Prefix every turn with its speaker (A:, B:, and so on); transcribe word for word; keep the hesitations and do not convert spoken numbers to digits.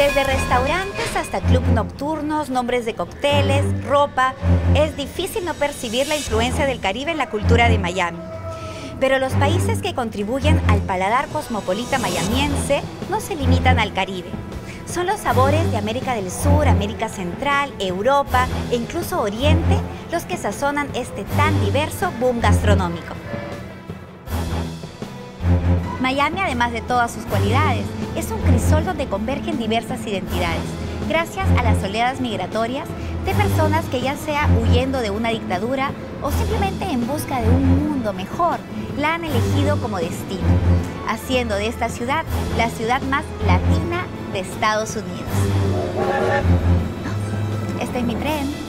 A: Desde restaurantes hasta clubs nocturnos, nombres de cócteles, ropa, es difícil no percibir la influencia del Caribe en la cultura de Miami. Pero los países que contribuyen al paladar cosmopolita mayamiense no se limitan al Caribe. Son los sabores de América del Sur, América Central, Europa e incluso Oriente los que sazonan este tan diverso boom gastronómico. Miami, además de todas sus cualidades, es un crisol donde convergen diversas identidades, gracias a las oleadas migratorias de personas que, ya sea huyendo de una dictadura o simplemente en busca de un mundo mejor, la han elegido como destino, haciendo de esta ciudad la ciudad más latina de Estados Unidos. Este es mi tren.